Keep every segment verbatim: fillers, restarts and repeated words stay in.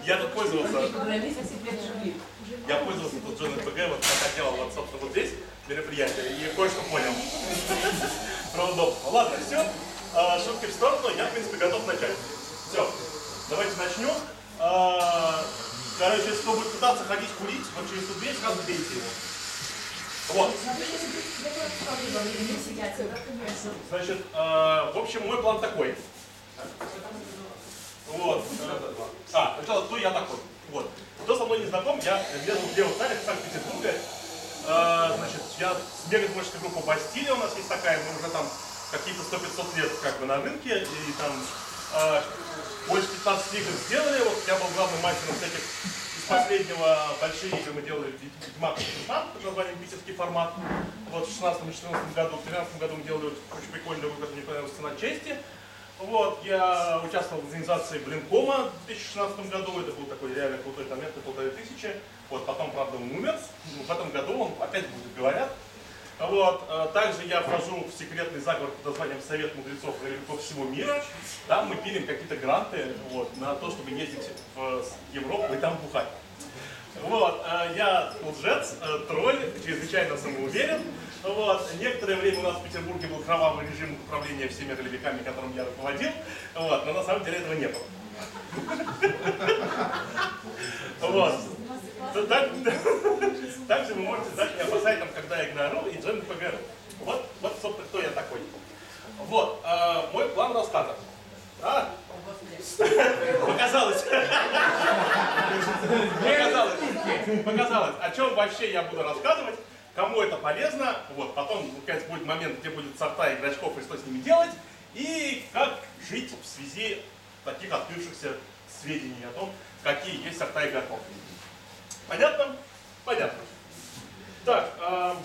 Я тут пользовался. Я пользовался тут Джон эр пи джи, вот как делал вот, собственно, вот здесь мероприятие, и кое-что понял. Про удобство. Ладно, все. Шутки в сторону, я, в принципе, готов начать. Все. Давайте начнем. Короче, если кто будет пытаться ходить курить, вот через эту дверь сразу бейте его. Вот. Значит, в общем, мой план такой. Вот. А, сначала кто я такой. Вот. Кто со мной не знаком, я лезу в левом зале в Санкт-Петербурге. Значит, я с мегатворческой группой Бастилия у нас есть такая, мы уже там какие-то сто-пятьсот лет как бы на рынке, и там э, больше пятнадцати игр сделали. Вот я был главным мастером всяких из последнего большие игры мы делали Ведьмак под названием «Питерский формат». Вот в шестнадцатом и четырнадцатом году, в тринадцатом году мы делали очень прикольную игру, которая мне понравилась, «Цена чести». Вот, я участвовал в организации Блинкома в две тысячи шестнадцатом году, это был такой реально крутой конвент на полторы тысячи. Вот, потом, правда, он умер, в этом году он опять будет, говорят. Вот, также я вхожу в секретный заговор под названием «Совет мудрецов по всему миру». Там мы пилим какие-то гранты вот, на то, чтобы ездить в Европу и там бухать. Вот, я лжец, тролль, чрезвычайно самоуверен. Вот. Некоторое время у нас в Петербурге был кровавый режим управления всеми ролевиками, которым я руководил, вот. Но на самом деле этого не было. Вот. Также вы можете знать меня по сайтам, когда я игнору, и Джон эр пи джи. Вот, вот, собственно, кто я такой. Вот, э, мой план рассказа. А? Показалось. Показалось. Показалось. О чем вообще я буду рассказывать, кому это полезно. Вот, потом, наконец, будет момент, где будет сорта игрочков и что с ними делать, и как жить в связи таких открывшихся сведений о том, какие есть сорта игроков. Понятно? Понятно. Так, э,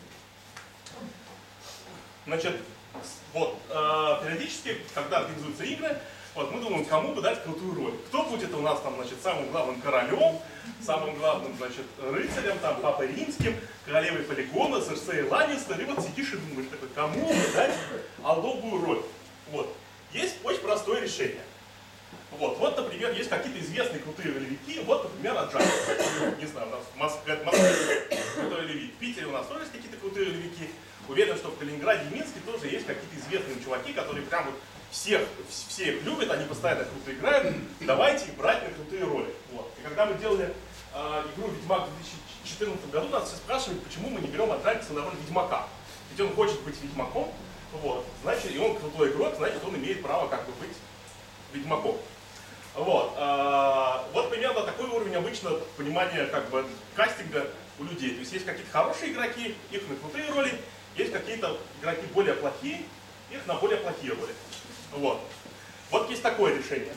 значит, вот, э, периодически, когда организуются игры, вот, мы думаем, кому бы дать крутую роль. Кто будет у нас там, значит, самым главным королем, самым главным, значит, рыцарем, там, папой римским, королевой полигона, Серсеей Ланнистер, и вот сидишь и думаешь, такой, кому бы дать алдовую роль. Вот. Есть очень простое решение. Вот, вот, например, есть какие-то известные крутые ролевики, вот, например, Аджай. Не знаю, у нас в Москве, в Москве крутой ролевик, в Питере у нас тоже есть какие-то крутые ролевики. Уверен, что в Калининграде и Минске тоже есть какие-то известные чуваки, которые прям вот всех, все их любят, они постоянно круто играют, давайте их брать на крутые роли. Вот. И когда мы делали э, игру «Ведьмак» в две тысячи четырнадцатом году, нас все спрашивали, почему мы не берем Аджайса на роль Ведьмака. Ведь он хочет быть Ведьмаком, вот, значит, и он крутой игрок, значит, он имеет право как бы быть Ведьмаком. Вот, а, вот примерно такой уровень обычно понимания как бы кастинга у людей. То есть есть какие-то хорошие игроки, их на крутые роли, есть какие-то игроки более плохие, их на более плохие роли. Вот. Вот есть такое решение.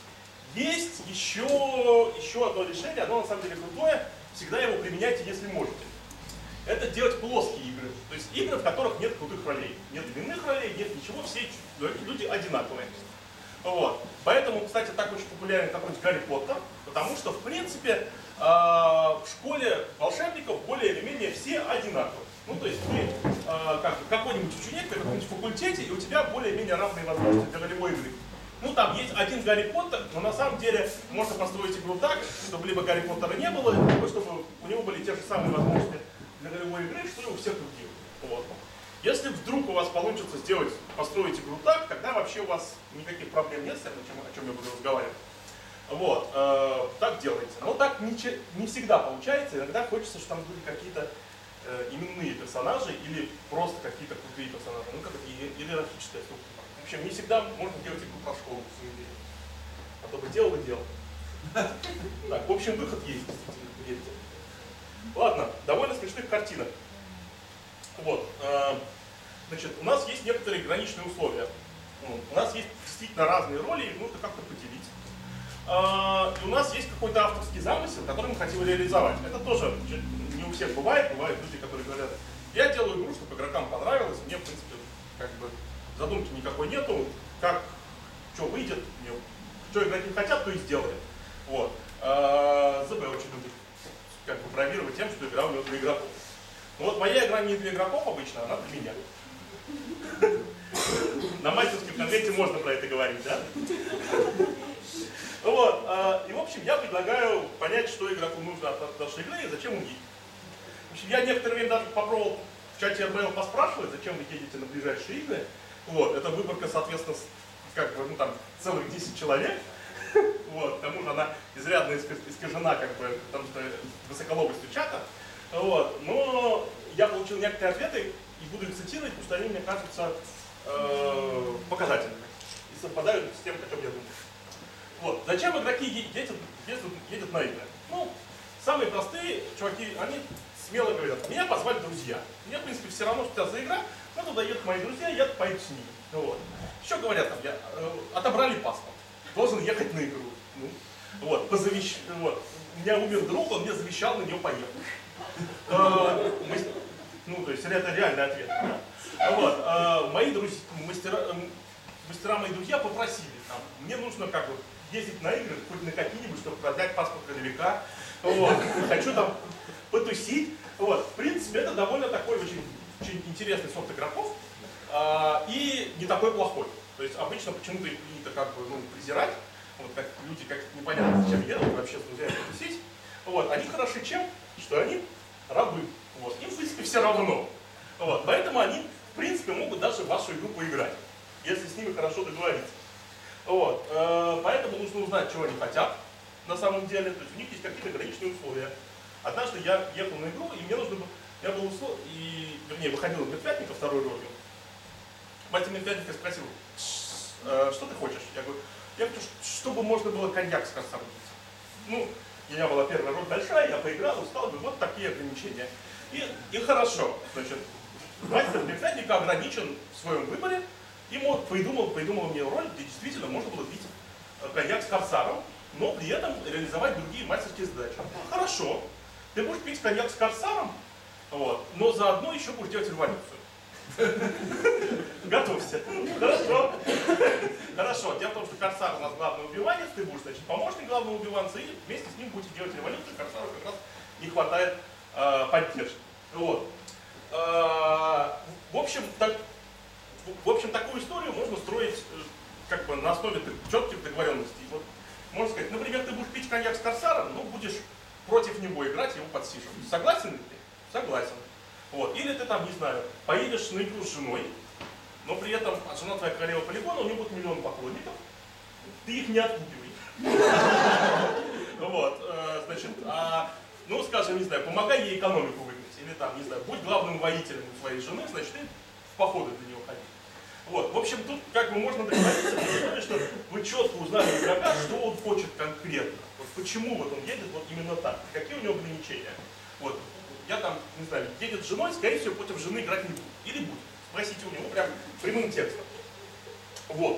Есть еще, еще одно решение, оно на самом деле крутое, всегда его применяйте, если можете. Это делать плоские игры. То есть игры, в которых нет крутых ролей. Нет длинных ролей, нет ничего, все люди одинаковые. Вот. Поэтому, кстати, так очень популярен какой-нибудь Гарри Поттер, потому что, в принципе, э, в школе волшебников более или менее все одинаковые. Ну, то есть ты э, как, какой-нибудь ученик на каком-нибудь факультете, и у тебя более-менее равные возможности для ролевой игры. Ну, там есть один Гарри Поттер, но на самом деле можно построить игру так, чтобы либо Гарри Поттера не было, либо чтобы у него были те же самые возможности для ролевой игры, что и у всех других. Вот. Если вдруг у вас получится сделать, построить игру так, тогда вообще у вас никаких проблем нет с тем, о чем я буду разговаривать. Вот, э, так делайте. Но так не, не всегда получается, иногда хочется, чтобы там были какие-то э, именные персонажи или просто какие-то крутые персонажи, ну как-то иерархическая структура. В общем, не всегда можно делать игру про школу, а то бы делал и делал. Так, в общем, выход есть, верьте. Ладно, довольно смешных картинок. Вот. Значит, у нас есть некоторые граничные условия. У нас есть действительно разные роли, их нужно как-то поделить. И у нас есть какой-то авторский замысел, который мы хотим реализовать. Это тоже не у всех бывает. Бывают люди, которые говорят, я делаю игру, чтобы игрокам понравилось, мне, в принципе, как бы задумки никакой нету, как, что выйдет, что игроки хотят, то и сделаем. Вот. ЗБ очень любит как бы бравировать тем, что игра у него для игроков. Но вот моя игра не для игроков обычно, она для меня. На мастерском конвенте можно про это говорить, да? Вот, и в общем я предлагаю понять, что игроку нужно от нашей игры и зачем он едет. В общем, я некоторое время даже попробовал в чате эр бэ эл поспрашивать, зачем вы едете на ближайшие игры. Вот, это выборка, соответственно, как бы, ну там, целых десять человек. Вот, к тому же она изрядно искажена, как бы, потому что высоколобостью чата. Вот, но я получил некоторые ответы и буду их цитировать, потому что они, мне кажутся, э, показательными и совпадают с тем, о чем я думаю. Вот, зачем игроки едут, едут, едут на игры? Ну, самые простые чуваки, они смело говорят, меня позвали друзья. Мне, в принципе, все равно, что за игра, но туда едут мои друзья, я поеду с ними. Вот. Еще говорят, там, я, э, отобрали паспорт, должен ехать на игру. Ну, вот, позавещ... вот. У меня умер друг, он мне завещал на нее поехать. Э, мы... Ну, то есть это реальный ответ. Вот. Э, мои друзья, мастера, мастера, мои друзья попросили, там, мне нужно как бы ездить на игры, хоть на какие-нибудь, чтобы продать паспорт ролевика. Вот. Хочу там потусить. Вот. В принципе, это довольно такой очень, очень интересный сорт игроков. А, и не такой плохой. То есть обычно почему-то их принято как бы, ну, презирать. Вот как люди как непонятно зачем едут вообще с друзьями потусить. Вот. Они хороши чем? Что они рабы. Вот. Им в принципе все равно. Вот. Поэтому они в принципе могут даже в вашу игру поиграть, если с ними хорошо договориться. Вот. Поэтому нужно узнать, чего они хотят на самом деле. То есть у них есть какие-то ограниченные условия. Однажды я ехал на игру, и мне нужно было, я был услов... и, вернее, выходил из медведника второй ролью. Мастер медведника спросил, что ты хочешь? Я говорю, я хочу, чтобы можно было коньяк с корсаром пить. Ну, у меня была первая роль большая, я поиграл, устал, говорю, вот такие ограничения. И, и хорошо, значит, мастер медведника ограничен в своем выборе, и вот придумал, придумал мне роль, где действительно можно было пить коньяк с корсаром, но при этом реализовать другие мастерские задачи. Хорошо, ты будешь пить коньяк с корсаром, вот, но заодно еще будешь делать революцию. Готовься. Хорошо. Хорошо. Дело в том, что корсар у нас главный убиванец, ты будешь, значит, помощник главного убиванца, и вместе с ним будете делать революцию, корсару как раз не хватает э, поддержки. Вот. Э, в общем, так, в общем, такую историю можно строить э, как бы на основе четких договоренностей. Вот, можно сказать, например, ты будешь пить коньяк с корсаром, ну, будешь против него играть, его подсиживать. Согласен ли ты? Согласен. Вот. Или ты там, не знаю, поедешь на игру с женой, но при этом жена твоя королева полигона, у нее будет миллион поклонников, ты их не откупивай. Вот, значит, ну, скажем, не знаю, помогай ей экономику выиграть, или там, не знаю, будь главным воителем своей жены, значит, ты в походы для нее ходи. Вот, в общем, тут как бы можно договориться, что вы четко узнали игрока, что он хочет конкретно, вот почему вот он едет вот именно так, какие у него ограничения. Вот. Я там, не знаю, едет с женой, скорее всего, против жены играть не будет. Или будет. Спросите у него прям прямым текстом. Вот.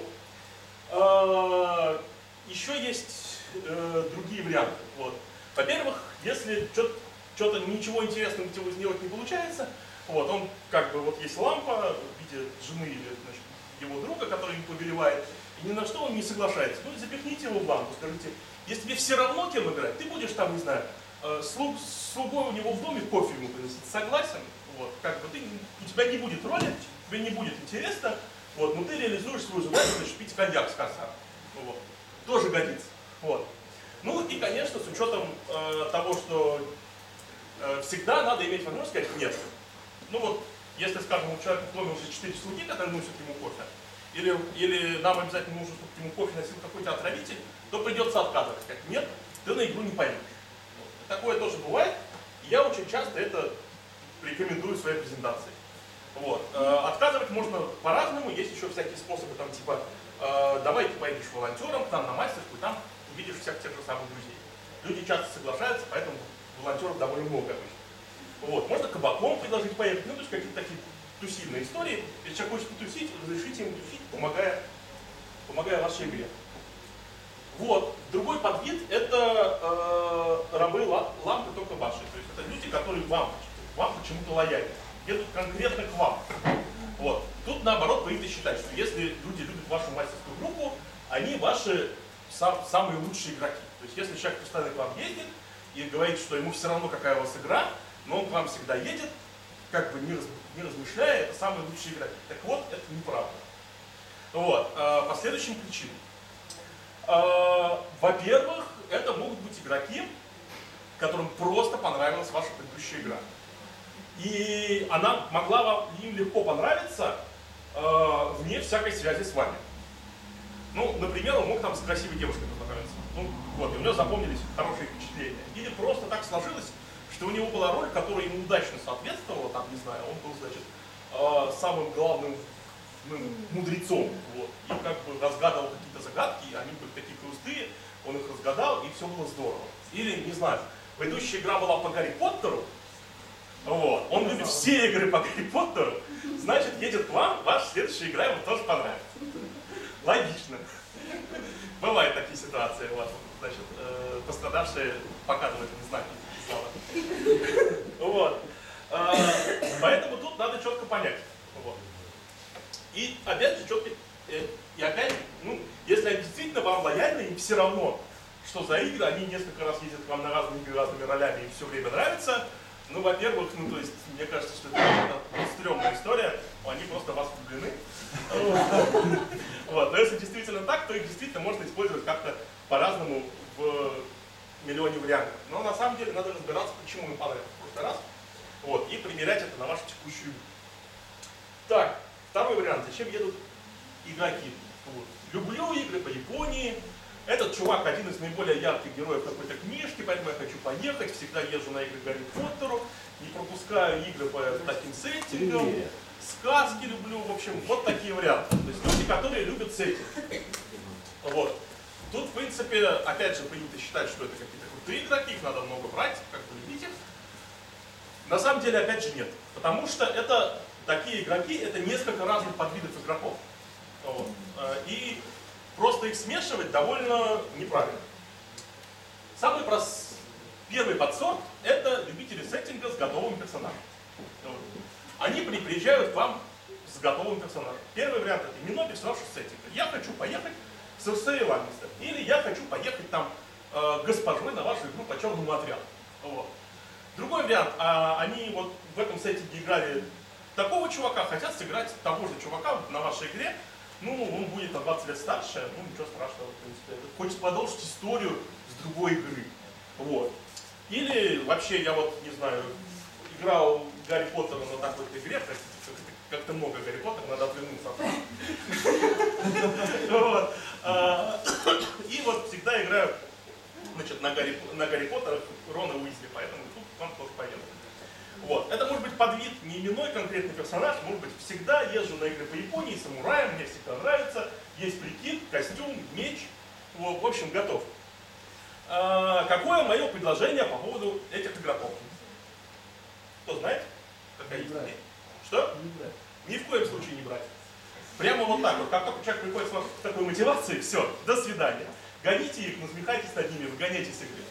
Еще есть другие варианты. Вот. Во-первых, если что-то ничего интересного сделать не получается, вот, он как бы вот есть лампа в виде жены или, значит, его друга, который им повелевает, и ни на что он не соглашается. Ну и запихните его в лампу, скажите, если тебе все равно кем играть, ты будешь там, не знаю, Слуг, слугой у него в доме кофе ему приносить, согласен? Вот, как бы ты, у тебя не будет роли, тебе не будет интересно, вот, но ты реализуешь свою задачу, значит, пить коньяк с корсаром. Вот, тоже годится. Вот. Ну и, конечно, с учетом э, того, что э, всегда надо иметь возможность сказать нет. Ну вот, если, скажем, у человека в доме уже четыре слуги, которые носят ему кофе, или, или нам обязательно нужно, чтобы ему кофе носил какой-то отравитель, то придется отказывать, сказать нет, ты на игру не пойдешь. Такое тоже бывает, и я очень часто это рекомендую в своей презентации. Вот. Отказывать можно по-разному, есть еще всякие способы, там типа, давай ты поедешь волонтером к нам на мастерскую, там увидишь всех тех же самых друзей. Люди часто соглашаются, поэтому волонтеров довольно много обычно. Вот. Можно кабаком предложить поехать, ну то есть какие-то такие тусильные истории. Если человек хочет потусить, разрешите ему тусить, помогая, помогая вашей игре. Вот. Другой подвид — это э, рабы лампы только ваши. То есть это люди, которые вам, вам почему-то лояльны. Едут конкретно к вам. Вот. Тут наоборот принято считать, что если люди любят вашу мастерскую группу, они ваши сам, самые лучшие игроки. То есть если человек постоянно к вам ездит и говорит, что ему все равно какая у вас игра, но он к вам всегда едет, как бы не, раз, не размышляя, это самые лучшие игроки. Так вот, это неправда. Вот. Э, по следующим причинам. Э, во-первых, это могут быть игроки, которым просто понравилась ваша предыдущая игра. И она могла вам, им легко понравиться э, вне всякой связи с вами. Ну, например, он мог там с красивой девушкой познакомиться. Ну, вот, и у него запомнились хорошие впечатления. Или просто так сложилось, что у него была роль, которая ему удачно соответствовала, там, не знаю, он был, значит, э, самым главным ну, мудрецом, вот, и как бы разгадывал какие-то загадки, они были такие простые, он их разгадал, и все было здорово. Или, не знаю, предыдущая игра была по Гарри Поттеру, вот, он любит все игры по Гарри Поттеру, значит, едет к вам, ваша следующая игра ему тоже понравится. Логично. Бывают такие ситуации, вот, значит, э, пострадавшие показывают им знаки. Вот. Э, поэтому тут надо четко понять. Вот. И опять же, четко, э, и опять, ну, если они действительно вам лояльны, им все равно, что за игры, они несколько раз ездят к вам на разные игры разными ролями, им все время нравится. Ну, во-первых, ну, то есть, мне кажется, что это, это стрёмная история, они просто вас влюблены. Вот. Но если действительно так, то их действительно можно использовать как-то по-разному в миллионе вариантов. Но на самом деле надо разбираться, почему им понравилось в прошлый раз, вот, и примерять это на вашу текущую игру. Так, второй вариант. Зачем едут игроки? Вот. Люблю игры по Японии. Этот чувак один из наиболее ярких героев какой-то книжки, поэтому я хочу поехать, всегда езжу на игры Гарри Поттеру, не пропускаю игры по таким сеттингам, сказки люблю, в общем, вот такие варианты. То есть люди, которые любят сеттинг. Вот. Тут, в принципе, опять же, принято считать, что это какие-то крутые игроки, их надо много брать, как бы любить их. На самом деле, опять же, нет. Потому что это такие игроки, это несколько разных подвидов игроков. Вот. И просто их смешивать довольно неправильно. Самый прост... первый подсорт – это любители сеттинга с готовым персонажем. Вот. Они при... приезжают к вам с готовым персонажем. Первый вариант – это именной персонаж из сеттинга. Я хочу поехать с Серсеей Ланнистер. Или я хочу поехать там э, госпожой на вашу игру по черному отряду. Вот. Другой вариант – а, они вот в этом сеттинге играли такого чувака, хотят сыграть того же чувака на вашей игре. Ну, он будет на двадцать лет старше, ну ничего страшного, в принципе. Хочет продолжить историю с другой игры. Вот. Или вообще, я вот, не знаю, играл Гарри Поттера на такой-то игре, простите, как-то много Гарри Поттера, надо отвернуться. И вот всегда играю на Гарри Поттера Рона Уизли, поэтому тут вам тоже пойдет. Вот. Это может быть подвид, не именной конкретный персонаж, может быть всегда езжу на игры по Японии, самураем, мне всегда нравится, есть прикид, костюм, меч, вот, в общем, готов. А, какое мое предложение по поводу этих игроков? Кто знает? Какая есть? Что? Не брать. Ни в коем случае не брать. Прямо вот так вот, как только человек приходит с такой мотивацией, все, до свидания. Гоните их, насмехайтесь над ними, выгоняйте с игры.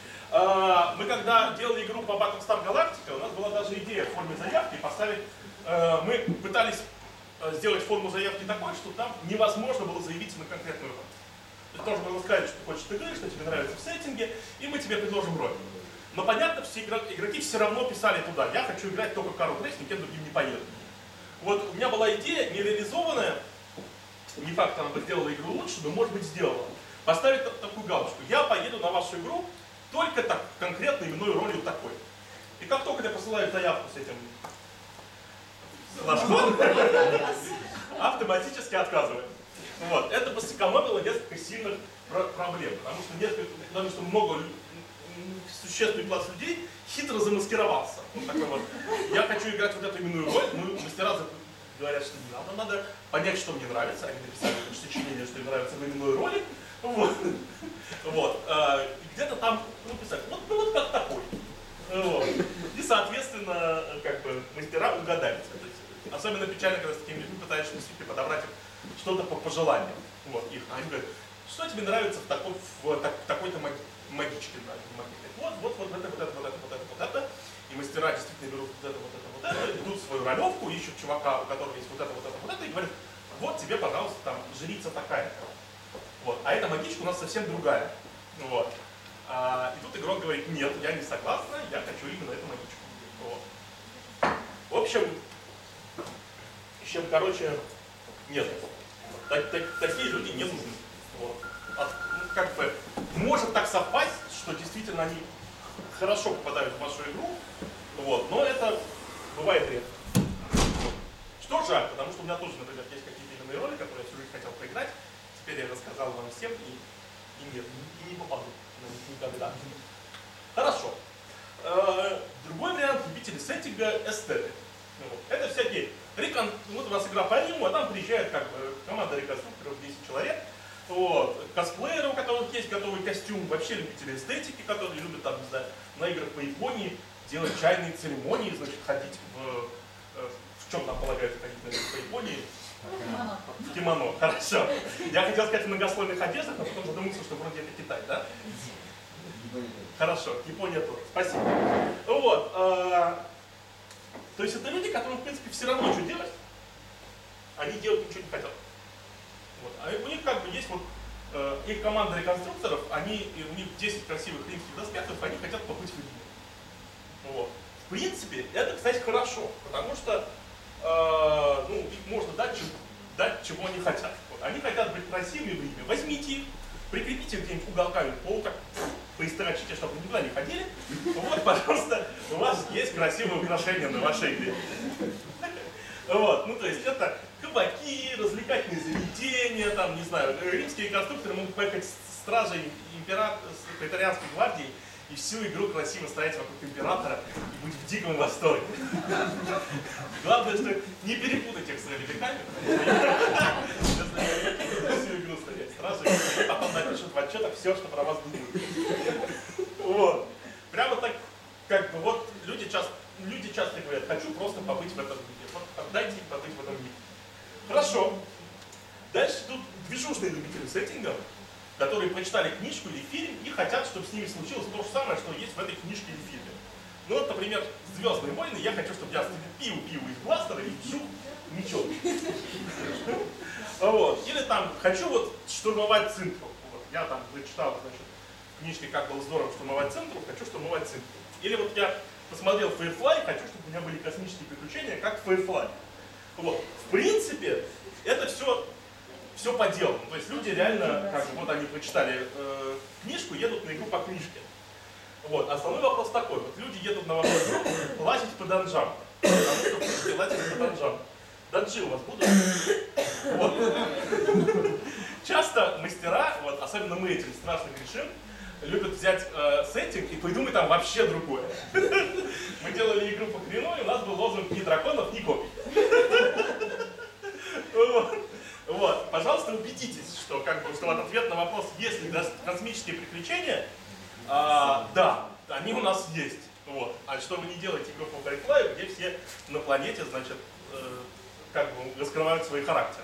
Мы когда делали игру по Battlestar Galactica, у нас была даже идея в форме заявки поставить, мы пытались сделать форму заявки такой, что там невозможно было заявиться на конкретную роль. То есть должен было сказать, что ты хочешь игры, что тебе нравится в сеттинге, и мы тебе предложим роль. Но понятно, все игроки все равно писали туда, я хочу играть только Карл Грейс, никем другим не поеду. Вот у меня была идея, нереализованная, не факт, она бы сделала игру лучше, но может быть сделала. Поставить такую галочку, я поеду на вашу игру, только так, конкретно именной ролью такой. И как только ты посылаешь заявку с этим флажком, автоматически отказываем. Вот. Это бы сэкономило несколько сильных проблем, потому что, несколько, потому что много существенный класс людей хитро замаскировался. Вот такой вот. Я хочу играть вот эту именную роль, ну, мастера говорят, что не надо, надо понять, что мне нравится. Они написали сочинение, что им нравится в именной роли. Вот. Вот. Где-то там ну, писать, вот, ну вот как такой. Вот. И, соответственно, как бы мастера угадали. Особенно печально, когда с такими людьми пытаешься действительно подобрать что-то по пожеланиям. Вот. Их. Они говорят, что тебе нравится в, такой, в так, такой-то магичке? Вот, вот, вот это, вот это, вот это, вот это, вот это. И мастера действительно берут вот это, вот это, вот это, идут в свою ролевку, ищут чувака, у которого есть вот это, вот это, вот это, и говорят, вот тебе, пожалуйста, там, жрица такая. Вот. А эта магичка у нас совсем другая. Вот. А, и тут игрок говорит, нет, я не согласна, я хочу именно эту магичку. Вот. В общем, в общем, короче, нет. Так, так, такие люди не нужны. Вот. от, ну, как бы, может так совпасть, что действительно они хорошо попадают в вашу игру, вот, но это бывает редко. Вот. Что жаль, потому что у меня тоже, например, есть какие-то игровые роли, которые я всю жизнь хотел поиграть, теперь я рассказал вам всем, и, и нет, и не попаду на них никогда. Хорошо. Другой вариант любители сеттинга — эстеты. Вот. Это всякие рекон... Вот у вас игра по Риму, а там приезжает как бы команда реконструкторов, десять человек. Вот. Косплееры, у которых есть готовый костюм, вообще любители эстетики, которые любят там, не знаю, на играх по Японии делать чайные церемонии, значит, ходить в... В чем нам полагается ходить на играх по Японии? Кимоно. В кимоно, хорошо. Я хотел сказать в многослойных одеждах, но потом задумался, что вроде это Китай, да? Хорошо, Япония тоже. Спасибо. Вот. Э, то есть это люди, которым, в принципе, все равно что делать, они делать ничего не хотят. Вот. А у них как бы есть вот э, их команда реконструкторов, они, у них десять красивых римских доспехов, они хотят побыть в Риме. Вот. В принципе, это, кстати, хорошо, потому что э, ну, их можно дать, дать, чего они хотят. Вот. Они хотят быть красивыми в Риме. Возьмите их, прикрепите где-нибудь уголками полка, поисторочите, чтобы вы никуда не ходили. Вот, пожалуйста, у вас есть красивые украшения на вашей игре. Вот, ну то есть это кабаки, развлекательные заведения, там, не знаю, римские конструкторы могут поехать с стражей императора, с претарианской гвардией и всю игру красиво стоять вокруг императора и быть в диком восторге. Главное, что не перепутать их с ролевиками. Всю игру стоять стражи, а потом напишут в отчетах все, что про вас думают. Вот. Прямо так, как бы, вот люди часто, люди часто говорят, хочу просто побыть в этом мире. Вот дайте им побыть в этом мире. Хорошо. Дальше тут движушные любители сеттингов, которые прочитали книжку или фильм и хотят, чтобы с ними случилось то же самое, что есть в этой книжке или фильме. Ну вот, например, «Звездные войны», я хочу, чтобы я пил-пил из бластера и вжух, ничего. Вот. Или там, хочу вот штурмовать Цинтру. Вот. Я там прочитал, значит, в книжке «Как было здорово штурмовать Цинтру», хочу штурмовать Цинтру. Или вот я посмотрел Firefly, хочу, чтобы у меня были космические приключения, как в Firefly. Вот. В принципе, это все, все по делу. То есть люди реально, как бы, вот они прочитали э, книжку, едут на игру по книжке. Вот. Основной вопрос такой, вот люди едут на вашу игру лазить по данжам. Потому что будете лазить по данжам. Данжи у вас будут? Вот. Часто мастера, вот, особенно мы этим страшно грешим, любят взять э, сеттинг и придумать там вообще другое. Мы делали игру по Крину, и у нас был лозунг «Ни драконов, ни копий». Вот. Вот. Пожалуйста, убедитесь, что, как бы, что вот ответ на вопрос, есть ли космические приключения, а, да, они у нас есть. Вот. А что вы не делаете игру по Firefly, где все на планете, значит, э, как бы раскрывают свои характеры.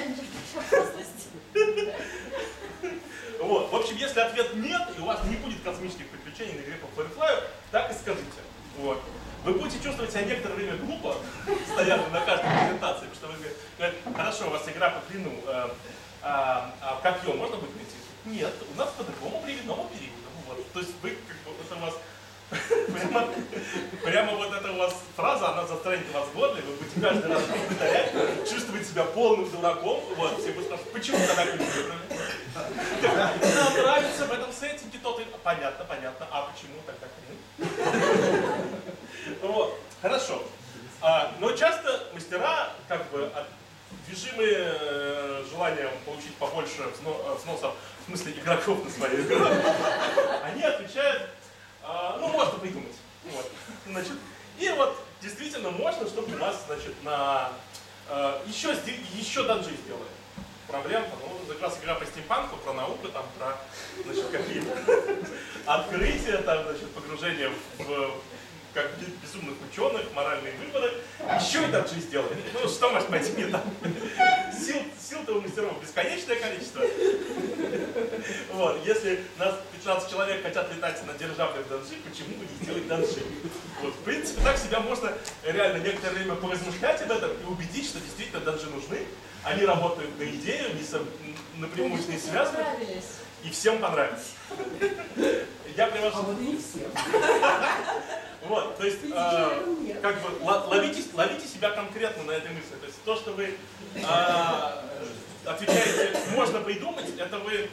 Вот. В общем, если ответ нет, и у вас не будет космических приключений на игре по Firefly, так и скажите. Вот. Вы будете чувствовать себя некоторое время глупо, стоя на каждой презентации, потому что вы говорите, хорошо, у вас игра по длину, э, а, а копье можно будет найти? Нет, у нас по другому временному периоду. Вот. То есть вы, как бы, это у вас прямо, прямо вот эта у вас фраза, она застанет вас в горле, вы будете каждый раз повторять, чувствовать себя полным дураком. Вот, все будут спрашивать, почему тогда вы не выбрали? Нам нравится в этом сеттинге то-то. Понятно, понятно. А почему тогда хрен? Вот, хорошо. А, но часто мастера, как бы, движимые э, желанием получить побольше взносов, в смысле игроков на свою игру, они отвечают, э, ну, можно придумать. Вот. Значит, и вот действительно можно, чтобы у нас, значит, на э, еще, еще данжи сделали. Проблем, ну, как раз игра по стимпанку, про науку, там, про, значит, какие-то открытия, там, значит, погружение в, как безумных ученых, моральные выборы. Еще и данжи сделали. Ну, что может пойти не так? Сил, сил-то у мастеров бесконечное количество. Вот, если нас пятнадцать человек хотят летать на дирижаблях данжи, почему бы не сделать данжи? Вот, в принципе, так себя можно реально некоторое время поразмышлять об этом и убедить, что действительно данжи нужны. Они работают на идею, не со, напрямую с ней связаны. И всем понравилось. Я привожу... А вот и не всем. Вот, то есть, э, как бы, ловите, ловите себя конкретно на этой мысли. То есть, то, что вы э, отвечаете, можно придумать, это вы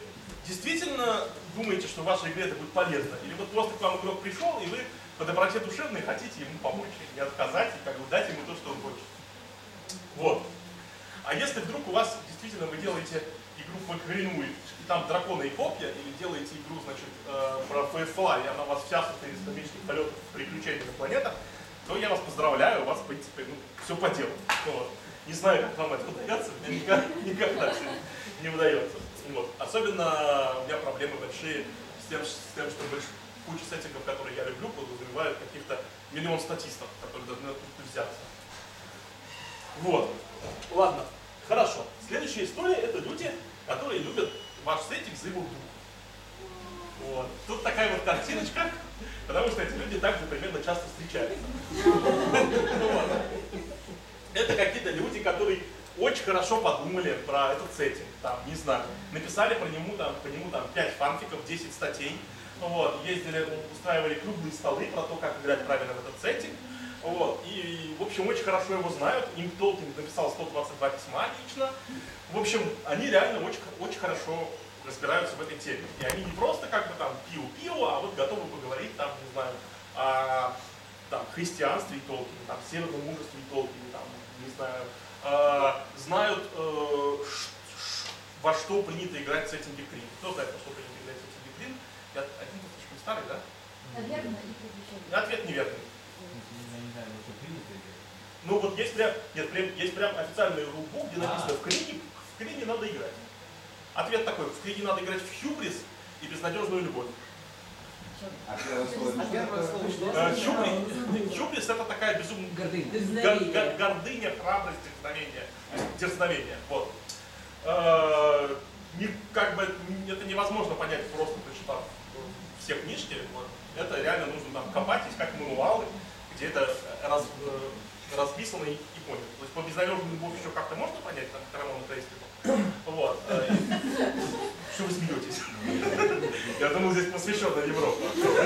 действительно думаете, что в вашей игре это будет полезно? Или вот просто к вам игрок пришел, и вы по доброте душевной хотите ему помочь, не отказать, и как бы дать ему то, что он хочет? Вот. А если вдруг у вас действительно вы делаете игру по Квейну, и там драконы и копья, или делаете игру, значит, э, про Firefly, и она у вас вся состоит из космических полетов, приключений на планетах, то я вас поздравляю, у вас, в принципе, ну, все по делу. Вот. Не знаю, как вам это удается, мне никак, никогда не удается. Вот. Особенно у меня проблемы большие с тем, с тем что больш... куча сеттингов, которые я люблю, подразумевают каких-то миллион статистов, которые должны откуда-то взяться. Вот. Ладно. Хорошо. Следующая история — это люди, которые любят ваш сеттинг за его дух. Вот. Тут такая вот картиночка, потому что эти люди также примерно часто встречаются. Это какие-то люди, которые очень хорошо подумали про этот сеттинг, там, не знаю, написали про нему, там, по нему там пять фанфиков, десять статей, вот, ездили, устраивали круглые столы про то, как играть правильно в этот сеттинг, вот, и, в общем, очень хорошо его знают, им Толкин написал сто двадцать два письма лично, в общем, они реально очень, очень хорошо разбираются в этой теме, и они не просто как бы там пиу-пиу, а вот готовы поговорить, там, не знаю, о там, христианстве и Толкине, там, северном мужестве и Толкине, там, не знаю, э, знают, э, ш, ш, во что принято играть в сеттинге Крин. Кто знает, во что принято играть в сеттинге Крин? Я один слишком старый, да? Наверное, и приключения. Ответ неверный. Ну вот есть прям, нет, прям, есть прям официальный рулбук, где написано, в Крине, в Крине надо играть. Ответ такой, в Крине надо играть в хюбрис и безнадежную любовь. А первое слово, первое слово что? Хюбрис, хюбрис это такая безумная гордыня, гор, гордыня, храбрость, дерзновение. Дерзновение. Вот. Э, не, как бы, это невозможно понять, просто прочитав все книжки. Вот. Это реально нужно там копать, искать мануалы, где это раз, расписано и, и понято. То есть по безнадежной любовь еще как-то можно понять, там, Рамона Крейстера. Вот. Что вы смеетесь? Я думал, здесь посвященная Европа.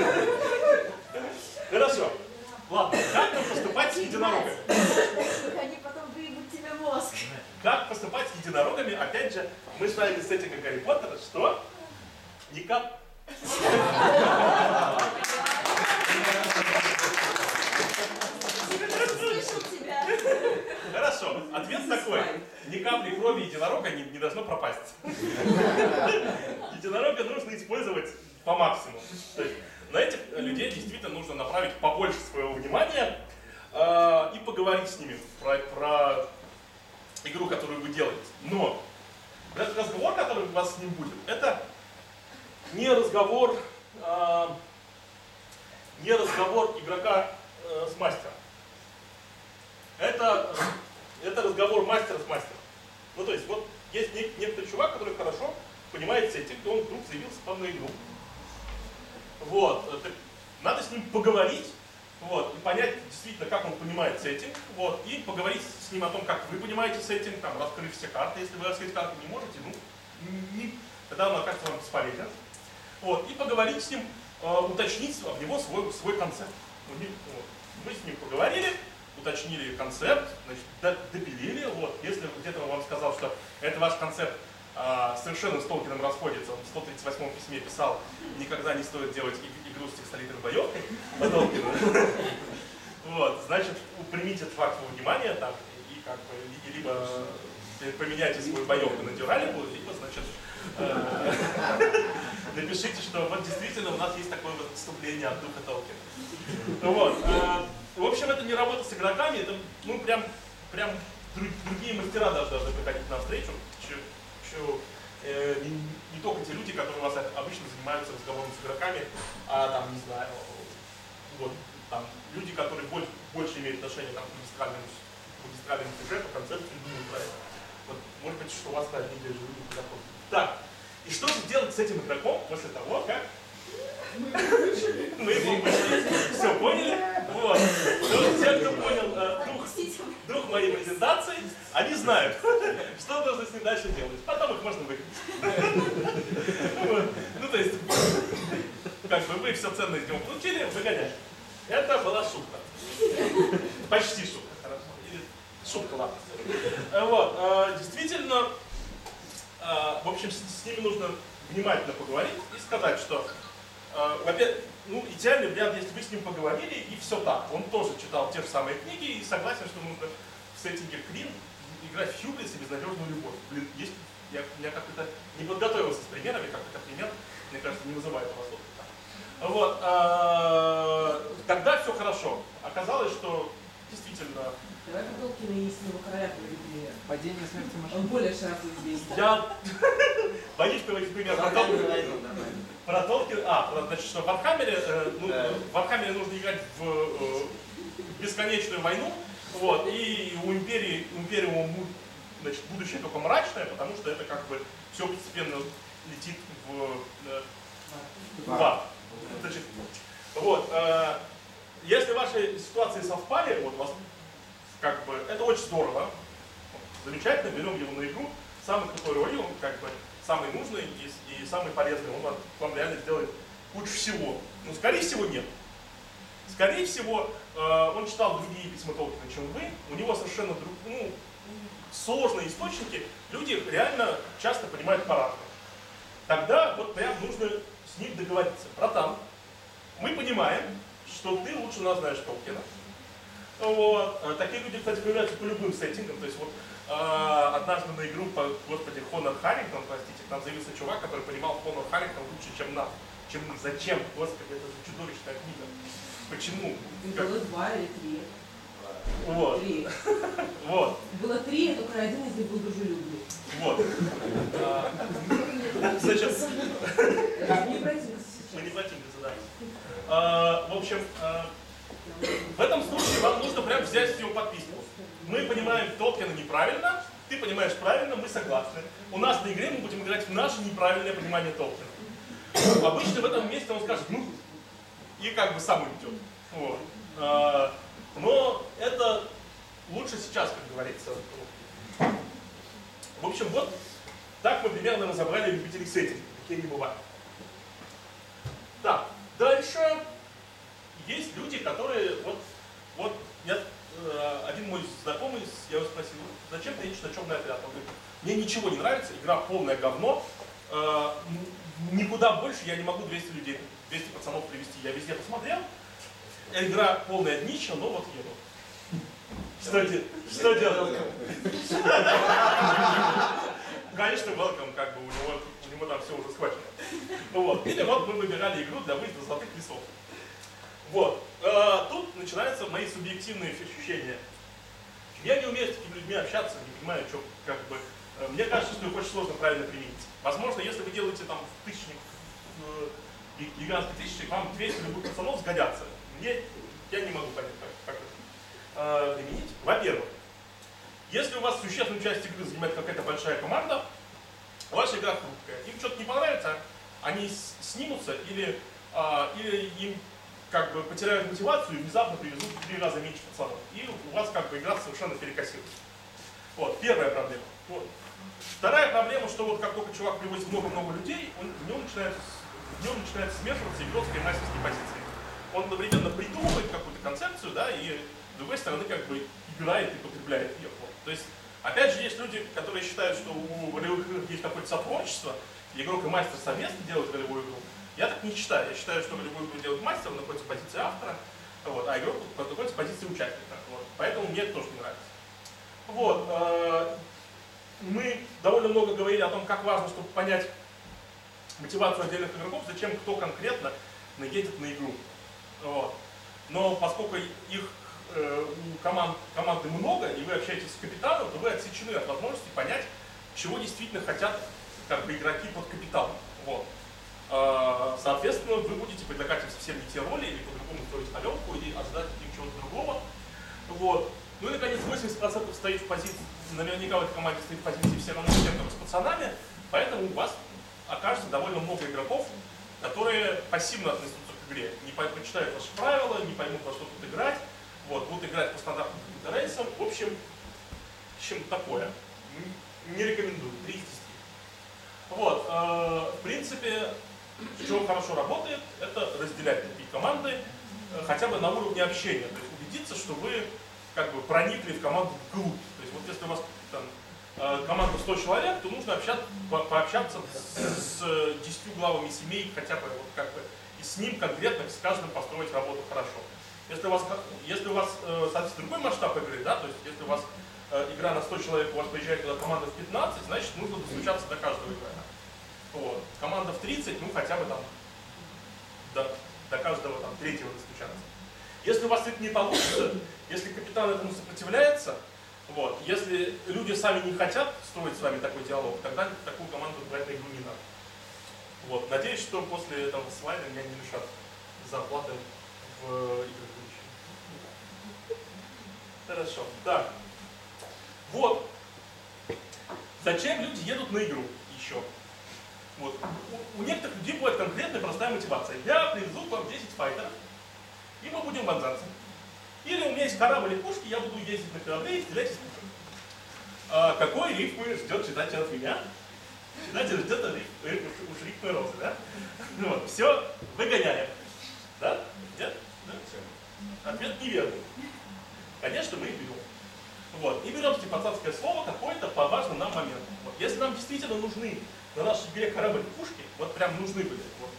Хорошо. Ладно, как нам поступать с единорогами? Они потом выебут тебе мозг. Как поступать с единорогами? Опять же, мы ставили с сеттинга Гарри Поттера, что? Никак. Слышал тебя. Хорошо. Ответ такой. Ни капли крови единорога не, не должно пропасть. Единорога нужно использовать по максимуму. То есть на этих людей действительно нужно направить побольше своего внимания э, и поговорить с ними про, про игру, которую вы делаете. Но этот разговор, который у вас с ним будет, это не разговор, э, не разговор игрока э, с мастером. Это, это разговор мастера с мастером. Ну то есть вот есть нек- некоторый чувак, который хорошо понимает сеттинг, и он вдруг заявился там на игру. Вот. Надо с ним поговорить, вот, и понять действительно, как он понимает сеттинг, вот, и поговорить с ним о том, как вы понимаете сеттинг, там, раскрыть все карты. Если вы раскрыть карты не можете, ну, не, тогда он окажется вам бесполезен. Вот, и поговорить с ним, э, уточнить в него свой, свой концепт. Вот. Вы с ним поговорили, уточнили концепт, значит, допилили. Вот. Если где-то он вам сказал, что это ваш концепт а, совершенно с Толкином расходится, он в сто тридцать восьмом письме писал, никогда не стоит делать игру с текстолитной боевкой по Толкину. Вот, значит, примите этот факт во внимание, там, и как бы, либо поменяйте свою боевку на дюралибу, либо, значит, напишите, что вот действительно у нас есть такое вот отступление от духа Толкина. Вот. В общем, это не работа с игроками, это, ну, прям, прям другие мастера даже должны приходить на встречу, еще э, не, не только те люди, которые у вас обычно занимаются разговором с игроками, а там, не знаю, вот, там, люди, которые больше, больше имеют отношение там, к магистральному, магистральному сюжету, концепции, думают про это. Вот, может быть, что у вас одни и те же люди подходят. Так, и что же делать с этим игроком после того, как мы его вышли, все поняли? Вот. Но те, кто понял э, дух, дух моей презентации, они знают, что нужно с ним дальше делать. Потом их можно выгнать. Вот. Ну, то есть, как бы вы все ценное из него получили, выгоняем. Это была шутка. Почти шутка, хорошо. Или шутка, ладно. Вот. Действительно, в общем, с ними нужно внимательно поговорить и сказать, что, э, во-первых, ну, идеальный вариант, если вы с ним поговорили, и все так. Он тоже читал те же самые книги и согласен, что нужно в сеттинге Крин играть в Хьюблис и безнадежную любовь. Блин, есть, я, я как-то не подготовился с примерами, как это пример, мне кажется, не вызывает восторга. Вот, э, тогда все хорошо. Оказалось, что действительно... Давай по Толкину истинного короля приведи. Падение смерти машины. Он более широко известен. Я боюсь приводить пример про Толкина. Про Толкина. А, про, значит, что в Вархаммере, э, ну, Да. в Вархаммере нужно играть в э, бесконечную войну. Вот, и у Империи, у Империума, значит, будущее только мрачное, потому что это как бы все постепенно летит в, э, в ад. Значит, вот, э, если ваши ситуации совпали, вот у вас как бы, это очень здорово, замечательно, берем его на игру, самый крутой роли, он как бы самый нужный и, и самый полезный, он вам, вам реально сделает кучу всего. Ну, скорее всего, нет. Скорее всего, э, он читал другие письма Толкина, чем вы, у него совершенно друг, ну, сложные источники, люди реально часто понимают по-разному. Тогда вот прям нужно с ним договориться. Братан, мы понимаем, что ты лучше нас знаешь Толкина. Вот. Такие люди, кстати, появляются по любым сеттингам. То есть вот э, однажды на игру по, господи, Хонор Харрингтон, простите, к нам заявился чувак, который понимал Хонор Харрингтон лучше, чем нас. Чем зачем? Господи, это же чудовищная книга. Почему? Как? Было два или три. Вот. Три. Вот. Было три, только один из них был дружелюбный. Вот. А, значит, Не пройти мы не платим за задание. А, в общем, а, в этом случае вам нужно прям взять его подписку. Мы понимаем Толкина неправильно, ты понимаешь правильно, мы согласны. У нас на игре мы будем играть в наше неправильное понимание Толкина. Обычно в этом месте он скажет, ну, и как бы сам уйдет. Вот. А, но это лучше сейчас, как говорится. В общем, вот так мы примерно разобрали любителей сеттинга, какие они бывают. Так, дальше есть люди, которые, вот, вот я, э, один мой знакомый, я его спросил, зачем ты ищешь на черный отряд? Он говорит, мне ничего не нравится, игра полное говно, э, никуда больше я не могу двести людей, двести пацанов привести, я везде посмотрел, игра полное днище, но вот еду. Что, де, что делать? Конечно, welcome, как бы у него, у него там все уже схвачено. Вот. Или вот мы выбирали игру для выезда золотых лесов. Вот. А, тут начинаются мои субъективные ощущения. Я не умею с такими людьми общаться, не понимаю, что как бы. Мне кажется, что их очень сложно правильно применить. Возможно, если вы делаете там в тысячник, в гигантский тысячник, вам двести любых пацанов сгодятся. Мне, я не могу понять, как, как это э, применить. Во-первых, если у вас существенную часть игры занимает какая-то большая команда, ваша игра хрупкая. Им что-то не понравится, они снимутся или, э, или им как бы потеряют мотивацию и внезапно привезут в три раза меньше пацанов. И у вас как бы игра совершенно перекосилась. Вот, первая проблема. Вот. Вторая проблема, что вот как только чувак привозит много-много людей, он, в нем начинает, в нем начинает смешиваться игротские и мастерские позиции. Он одновременно придумывает какую-то концепцию, да, и с другой стороны как бы играет и потребляет ее. Вот. То есть, опять же, есть люди, которые считают, что у ролевых игр есть какое-то сотрудничество, и игрок и мастер совместно делают ролевую игру. Я так не считаю. Я считаю, что ролевую игру делает мастер, он находится в позиции автора, вот, а игрок находится в позиции участника. Вот. Поэтому мне это тоже не нравится. Вот. Э, мы довольно много говорили о том, как важно, чтобы понять мотивацию отдельных игроков, зачем кто конкретно наедет на игру. Вот. Но поскольку их э, у команд, команды много, и вы общаетесь с капитаном, то вы отсечены от возможности понять, чего действительно хотят как бы, игроки под капитаном. Вот. Э, соответственно, вы будете предлагать им совсем не те роли, или по-другому строить наемку, или ожидать от них чего-то другого. Вот. Ну и, наконец, восемьдесят процентов стоит в позиции, наверняка в этой команде стоит в позиции все равно с пацанами, поэтому у вас окажется довольно много игроков, которые пассивно отнесутся к игре, не почитают ваши правила, не поймут, во что тут играть, вот, будут играть по стандартным рейсам. В общем, чем такое. Не рекомендую, три из десяти. Вот, э, в принципе, что хорошо работает, это разделять такие команды, э, хотя бы на уровне общения, то есть убедиться, что вы как бы проникли в команду вглубь. То есть вот если у вас там э, команда сто человек, то нужно общаться, по пообщаться с, с десятью главами семей, хотя бы, вот, как бы, и с ним конкретно, с каждым построить работу хорошо. Если у вас, если у вас э, соответственно, другой масштаб игры, да, то есть если у вас э, игра на сто человек, у вас приезжает туда команда в пятнадцать, значит нужно достучаться до каждого игрока. Вот. Команда в тридцать, ну хотя бы там до, до каждого там, третьего достучаться. Если у вас это не получится, если капитан этому сопротивляется, вот, если люди сами не хотят строить с вами такой диалог, тогда такую команду брать на игру не надо. Вот. Надеюсь, что после этого слайда меня не лишат зарплаты в играх будущего. Хорошо. Так. Вот. Зачем люди едут на игру еще? Вот. У, у некоторых людей бывает конкретная простая мотивация. Я привезу к вам десять файтеров, и мы будем вонзаться. Или у меня есть корабль и пушки, я буду ездить на корабле и стрелять из пушек. А какой рифмы ждет читатель от меня? Читатель ждет от уж рифмы розы, да? Ну вот, все, выгоняем. Да? Нет? Да? Ответ неверный. Конечно, мы их берем. Вот. И берем пацанское слово какое-то по важным нам моментам. Вот. Если нам действительно нужны на нашей игре корабль и пушки, вот прям нужны были, вот,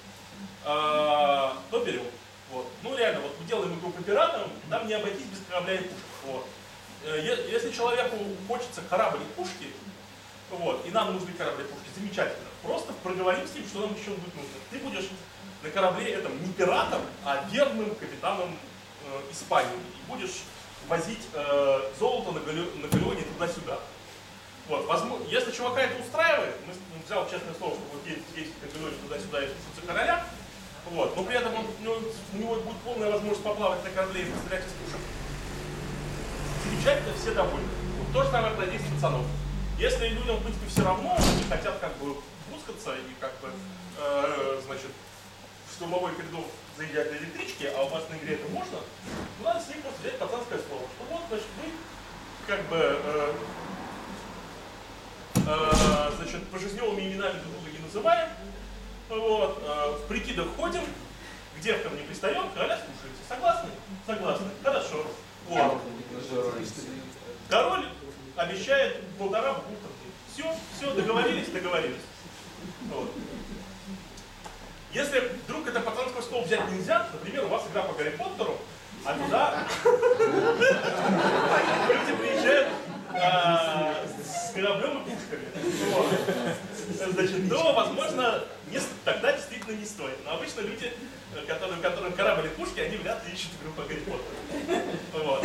а, то берем. Вот. Ну реально, вот мы делаем игру по пиратам, нам не обойтись без корабля и пушек. Вот. Если человеку хочется корабль и пушки, вот, и нам нужны корабли и пушки, замечательно. Просто проговорим с ним, что нам еще будет нужно. Ты будешь на корабле этом не пиратом, а верным капитаном э, Испании. И будешь возить э, золото на, гале, на галеоне туда-сюда. Вот, возможно, если чувака это устраивает, мы взял честное слово, что вот ездить, ездить на галеоне туда-сюда и спуститься короля, вот, но при этом он, ну, у него будет полная возможность поплавать на корабле и пострелять из пушек. Замечательно, все довольны. Вот, то же самое про десять пацанов. Если людям, в принципе, все равно, они хотят как бы пускаться и как бы, э, значит, в штурмовой коридор заезжать на электричке, а у вас на игре это можно, ну, надо с ним просто взять пацанское слово, что вот, значит, мы как бы, э, э, значит, пожизневыми именами друг друга не называем, вот, э, в прикидах ходим, к девкам не пристаем, короля слушаете. Согласны? Согласны. Хорошо. Вот. Король обещает полтора бухта. Все, все, договорились, договорились. Вот. Если вдруг это пацанское слово взять нельзя, например, у вас игра по Гарри Поттеру, а туда люди приезжают а, с кораблем и пушками. Вот. Значит, то, возможно, не, тогда действительно не стоит. Но обычно люди, которые, которым корабль и пушки, они вряд ли ищут игру по Гарри Поттеру. Вот.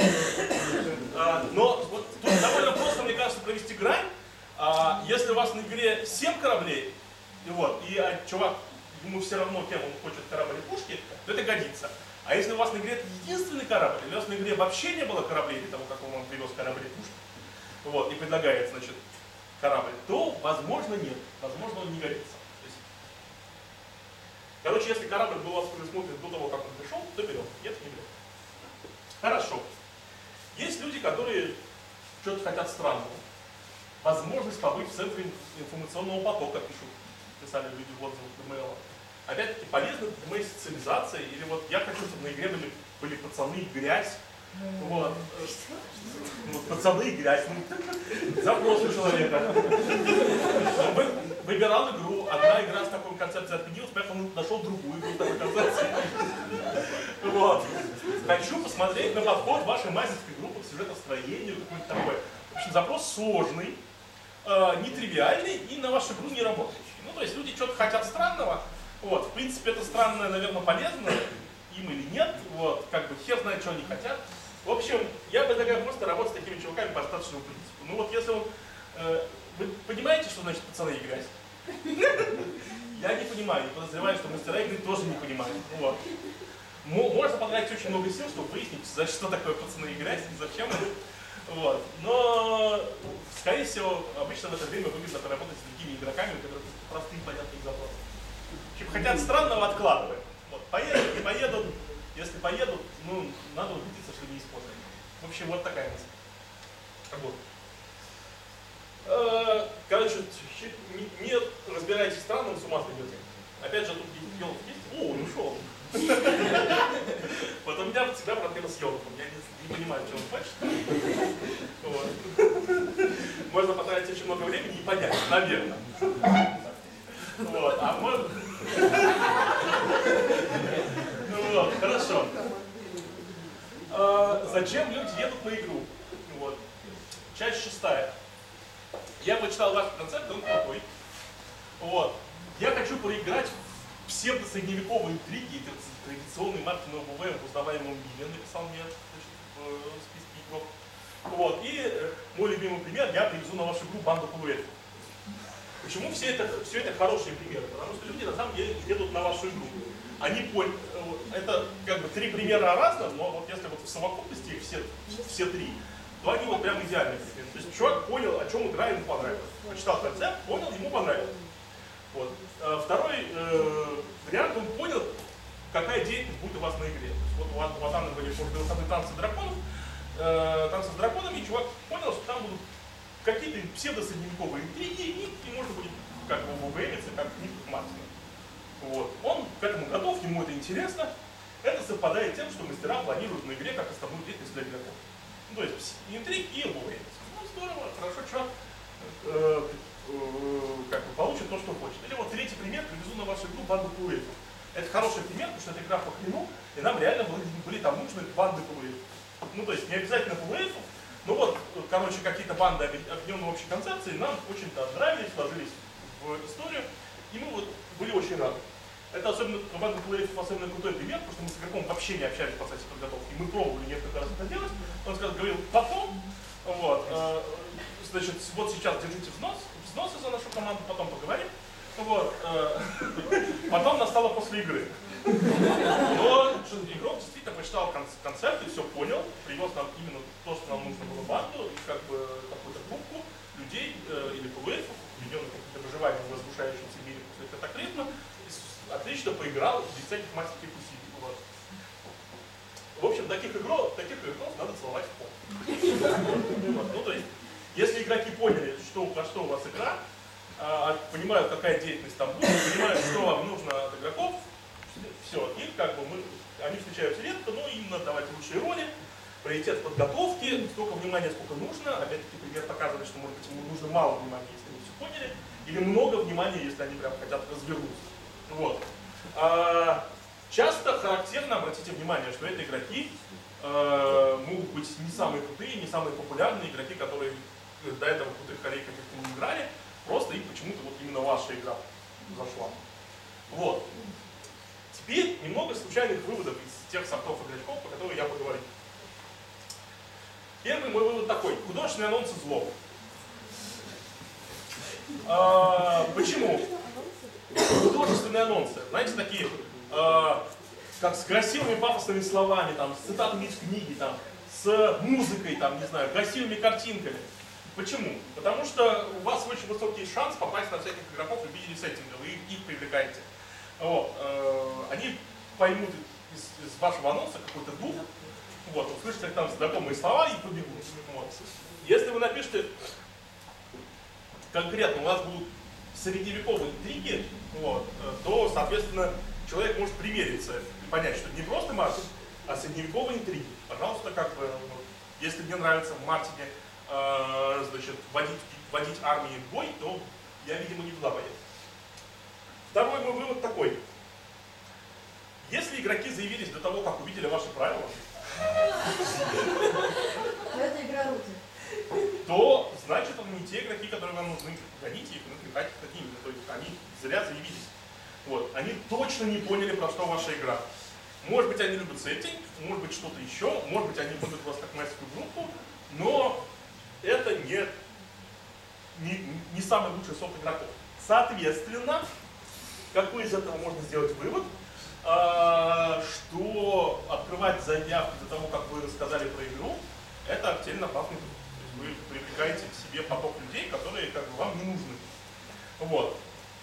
А, но вот тут довольно просто, мне кажется, провести грань. А, если у вас на игре семь кораблей, и, вот, и а, чувак, ему все равно, кем он хочет корабль и пушки, то это годится. А если у вас на игре это единственный корабль, или у вас на игре вообще не было кораблей, или того, как он вам привез корабль и пушки, вот, и предлагает, значит, корабль, то, возможно, нет. Возможно, он не годится. То есть, короче, если корабль был у вас предусмотрен до того, как он пришел, то берем. Нет, не берем. Хорошо. Есть люди, которые что-то хотят странного. Возможность побыть в центре информационного потока, пишут, писали люди в отзывах email. Опять-таки полезно для моей социализации, или вот я хочу, чтобы на игре были, были пацаны и грязь. Вот. Вот, пацаны и грязь. Ну, запрос у человека. Вы, выбирал игру, одна игра с такой концепцией отменилась, поэтому нашел другую игру с такой концепцией. Вот. Хочу посмотреть на подход вашей мастер-ской группы к сюжетостроению, какой-то такой. В общем, запрос сложный, э, нетривиальный и на вашу игру не работающий. Ну, то есть люди что-то хотят странного. Вот. В принципе, это странное, наверное, полезно им или нет. Вот. Как бы хер знает, что они хотят. В общем, я предлагаю просто работать с такими чуваками по остаточному принципу. Ну вот если он... Э, вы понимаете, что значит пацаны и грязь? Я не понимаю, и подозреваю, что мастера игры тоже не понимают. Вот. Можно потратить очень много сил, чтобы выяснить, за что такое пацаны и грязь и зачем это. Вот. Но, скорее всего, обычно в это время выгодно поработать с другими игроками, у которых простые и понятные запросы. Хотят странного, откладываем. Вот. Поедут, не поедут. Если поедут, ну, надо убедиться, что не используют. В общем, вот такая мысль. Вот. Короче, не, не разбирайтесь странным, с ума сойдете. Опять же, тут Йолов есть. О, он ушел. Вот у меня всегда проблема с Йоловым. Я не, не понимаю, что он хочет. Вот. можно потратить очень много времени и понять, наверное. Вот, а можно... Вот, хорошо. А, зачем люди едут на игру? Вот. Часть шестая. Я почитал ваш концепт, он такой. Вот. Я хочу проиграть в псевдосредневековые интриги, традиционный Мартин ОБВ в узнаваемом мире, написал мне в списке игрок. Вот. И мой любимый пример, я привезу на вашу игру банду полуэльфов. Почему все это, все это хорошие примеры? Потому что люди на самом деле едут на вашу игру. Они поняли, это как бы три примера разных, но вот если вот в совокупности их все, все три, то они вот прям идеальные. То есть чувак понял, о чем игра, ему понравилось. Прочитал концепт, понял, ему понравилось. Вот. Второй э, вариант, он понял, какая деятельность будет у вас на игре. Вот у вас, у вас там были выходные танцы драконов, э, танцы с драконами, и чувак понял, что там будут какие-то псевдосредневековые интриги, и, и можно будет как бы в ОБМиться, как в книгах Мартина. Вот. Он к этому готов, ему это интересно. Это совпадает с тем, что мастера планируют на игре как основную деятельность для игроков. Ну, то есть интриги и ОБМиться. Ну, здорово, хорошо, чувак э, э, как бы получит то, что хочет. Или вот третий пример, привезу на вашу игру банду полуэльфов. Это хороший пример, потому что это игра по хрену, и нам реально были, были там нужны банды полуэльфов. Ну, то есть не обязательно полуэльфов, но вот, короче, какие-то банды, объединенные общей концепцией, нам очень-то нравились, сложились в историю, и мы вот были очень рады. Это особенно, банда полуэльфов особенно крутой пример, потому что мы с игроком вообще не общались по процессе подготовки, и мы пробовали несколько раз это делать. Он сказал, говорил, потом, вот, э, значит, вот сейчас держите взнос, взносы за нашу команду, потом поговорим. Вот, э, потом настало после игры. Но игрок действительно прочитал концепт и все понял, привез нам именно то, что нам нужно было банду, и как бы какую-то группу людей э, или полуэльфов, объединенных каким-то выживанием в разрушающемся мире после катаклизма, отлично поиграл без всяких мастерских усилий. Вот. В общем, таких игроков, таких игроков надо целовать в пол. Ну, то есть, если игроки поняли, что, про что у вас игра, а, понимают, какая деятельность там будет, понимают, что вам нужно от игроков, все, их как бы мы, они встречаются редко, но им надо давать лучшие роли, приоритет подготовки, столько внимания, сколько нужно. Опять-таки пример показывает, что может быть ему нужно мало внимания, если они все поняли, или много внимания, если они прям хотят развернуться. Вот. А, часто характерно, обратите внимание, что это игроки э, могут быть не самые крутые, не самые популярные игроки, которые до этого крутых хорей каких-то не играли, просто им почему-то вот именно ваша игра зашла. Вот. Теперь немного случайных выводов из тех сортов игроков, по которым я поговорил. Первый мой вывод такой. Художественные анонсы зло. А, почему? Художественные анонсы. Знаете, такие, а, как с красивыми пафосными словами, там, с цитатами из книги, там, с музыкой, там, не знаю, красивыми картинками. Почему? Потому что у вас очень высокий шанс попасть на всяких игроков любителей сеттинга, вы их привлекаете. Вот. Они поймут из, из вашего анонса какой-то дух, вот, услышат там знакомые слова и побегут. Вот. Если вы напишете конкретно, у вас будут средневековые интриги, вот, то, соответственно, человек может примериться и понять, что это не просто Мартин, а средневековые интриги. Пожалуйста, как бы, вот, если мне нравится в Мартине э, значит, водить, водить армии в бой, то я, видимо, не туда поеду. Второй мой вывод такой. Если игроки заявились до того, как увидели ваши правила, Это игра Рути. то значит, это не те игроки, которые вам нужны. Гоните их, напихайте их такими. То есть они зря заявились. Вот. Они точно не поняли, про что ваша игра. Может быть, они любят сеттинг, может быть, что-то еще, может быть, они любят вас как мастерскую группу, но это не, не, не самый лучший сорт игроков. Соответственно, какой из этого можно сделать вывод? Что открывать заявки до того, как вы рассказали про игру, это активно опасный путь. То есть вы привлекаете к себе поток людей, которые как бы вам не нужны. Вот.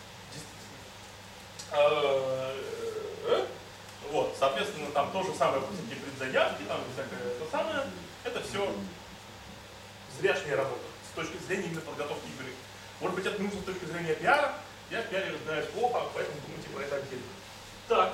Вот, соответственно, там то же самое про всякие предзаявки, там всякое то самое. Это все зряшняя работа с точки зрения именно подготовки игры. Может быть, это нужно с точки зрения пиара. Я в пиаре разбираюсь плохо, поэтому думайте про это отдельно. Так,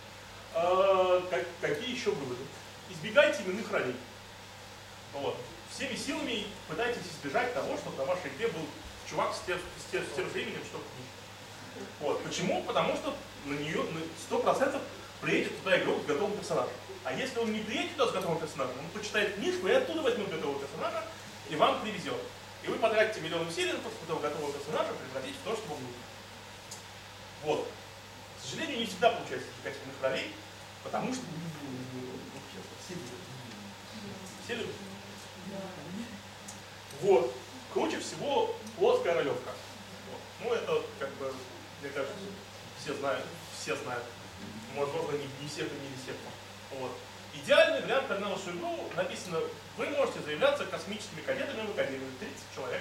а, как, какие еще выводы? Избегайте именных ролей. Вот. всеми силами пытаетесь избежать того, чтобы на вашей игре был чувак с тем, с тем, с тем же именем, что книжка. Вот. Почему? Потому что на нее сто процентов приедет туда игрок с готовым персонажем. А если он не приедет туда с готовым персонажем, он почитает книжку и оттуда возьмет готового персонажа и вам привезет. И вы потратите миллион усилий на то, чтобы этого готового персонажа превратить в то, что вам нужно. Вот. К сожалению, не всегда получается негативных ролей, потому что все любят. Вот. Круче всего плоская ролевка. Вот. Ну, это, как бы, мне кажется, все знают, все знают. Возможно, не, не все, не все. Вот. Идеальный вариант, когда на вашу игру написано, вы можете заявляться космическими кадетами в Академию, тридцать человек.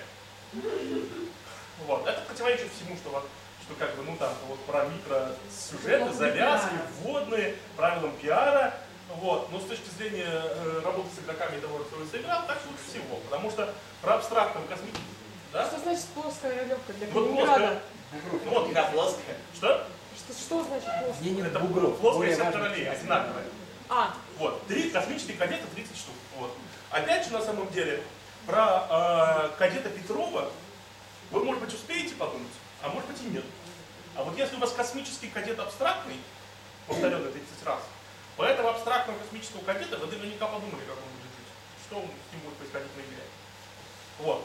Вот. Это противоречит всему, что, что как бы, ну там, вот про микросюжеты, завязки, вводные, правилам пиара. Вот. Но с точки зрения э, работы с игроками и того, кто вы заиграл, так лучше всего. Потому что про абстрактную космическую... Да? Что значит плоская ролевка для Вот Калининграда? плоская. Вот, Да, плоская. что? Что, что значит плоская? Мнение Это бугров. плоская сетка ролей, одинаковая. А, Вот, три космических кадета, тридцать штук. Вот. Опять же, на самом деле, про э, кадета Петрова вы, может быть, успеете подумать, а может быть и нет. А вот если у вас космический кадет абстрактный, повторенный тридцать раз, по этому абстрактного космического кадета вы наверняка подумали, как он будет жить, что с ним будет происходить на игре. Вот.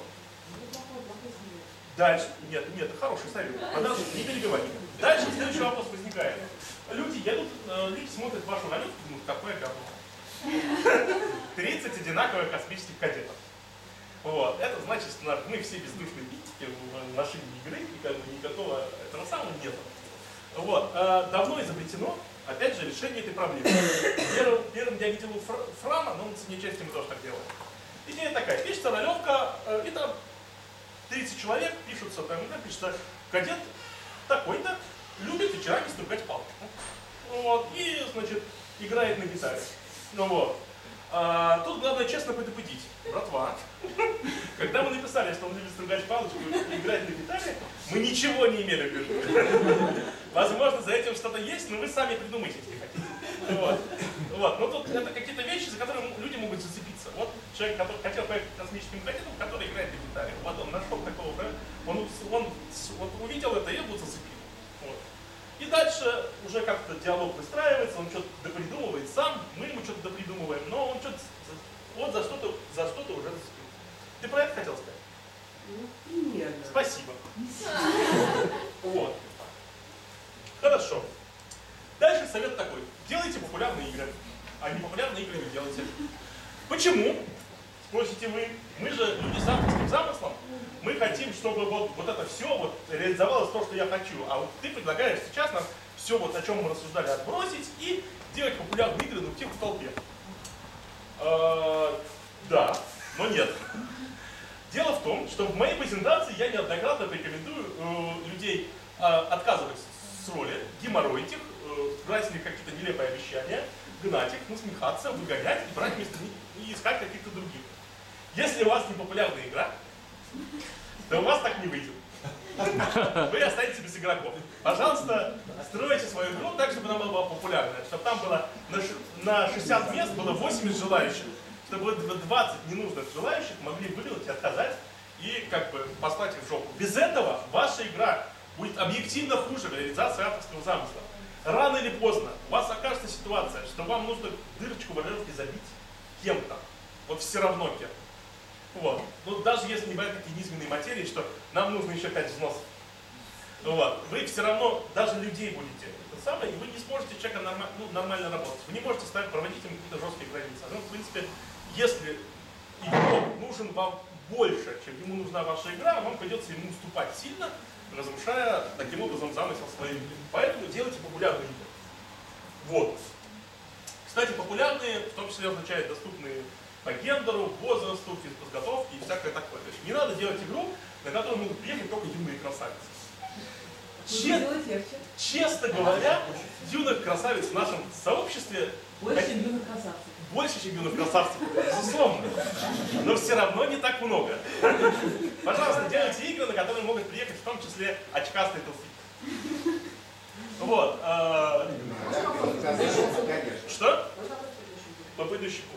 Дальше, нет, нет, это хороший совет. Подожди, не перебивай. Дальше следующий вопрос возникает. Люди едут, люди смотрят вашу ролевку и думают, какое говно. тридцать одинаковых космических кадетов. Вот. Это значит, что мы все бездушные битики в машине игры, и как бы никакого этого самого нет. Вот. Давно изобретено, опять же, решение этой проблемы. Первым, первым я видел у Фрама, но он с ней части мы тоже так делаем. Идея такая, пишется ролевка, и там тридцать человек пишутся, там, да, пишется, кадет такой-то любит вечерами стругать палку. Вот, и, значит, играет на гитаре. Ну вот. А, тут главное честно предупредить. Братва, когда мы написали, что он любит стругать палочку и играть на гитаре, мы ничего не имели в виду. Возможно, за этим что-то есть, но вы сами придумайте, если хотите. Вот. Вот. Но тут это какие-то вещи, за которые люди могут зацепиться. Вот человек, который хотел поехать космическим кадетом, который играет на гитаре. Вот он нашел такого, он, он вот увидел это и его зацепил. Вот. И дальше уже как-то диалог выстраивается, он что-то допридумывает сам, мы ему что-то допридумываем, но он что-то вот за что-то за что-то уже зацепил. Ты про это хотел сказать? Ну, примерно. Спасибо. Вот. Хорошо. Дальше совет такой. Делайте популярные игры, а не популярные игры не делайте. Почему? Спросите вы. Мы же люди с авторским замыслом. Мы хотим, чтобы вот, вот это все вот реализовалось то, что я хочу. А вот ты предлагаешь сейчас нам все, вот, о чем мы рассуждали, отбросить и делать популярные игры, ну, типа в толпе. А, да, но нет. Дело в том, что в моей презентации я неоднократно рекомендую э, людей э, отказывать с роли, геморроить их, э, брать с них какие-то нелепые обещания, гнать их, насмехаться, выгонять и брать вместо них и искать каких-то других. Если у вас не популярная игра, то у вас так не выйдет. Вы останетесь без игроков. Пожалуйста, стройте свою игру так, чтобы она была популярная, чтобы там было на шестьдесят мест было восемьдесят желающих, чтобы двадцать ненужных желающих могли выбрать и отказать и как бы послать их в жопу. Без этого ваша игра будет объективно хуже реализации авторского замысла. Рано или поздно у вас окажется ситуация, что вам нужно дырочку в ролевке забить кем-то. Вот все равно кем. Вот. Ну, даже если не брать такие низменные материи, что нам нужно еще пять взносов. Вот. Вы все равно, даже людей будете это самое, и вы не сможете с человеком норма, ну, нормально работать. Вы не можете ставить, проводить ему какие-то жесткие границы. Ну, в принципе, если игрок нужен вам больше, чем ему нужна ваша игра, вам придется ему уступать сильно, разрушая таким образом замысел своей игры. Поэтому делайте популярные игры. Вот. Кстати, популярные в том числе означает доступные по гендеру, возрасту, физподготовке и всякое такое. То есть не надо делать игру, на которую могут приехать только юные красавицы. Чест... Честно говоря, юных красавиц в нашем сообществе больше, чем юных красавцев. Больше, чем юных красавцев, безусловно. Но все равно не так много. Пожалуйста, делайте игры, на которые могут приехать в том числе очкастые толстяки. Вот. А... Что? По предыдущему.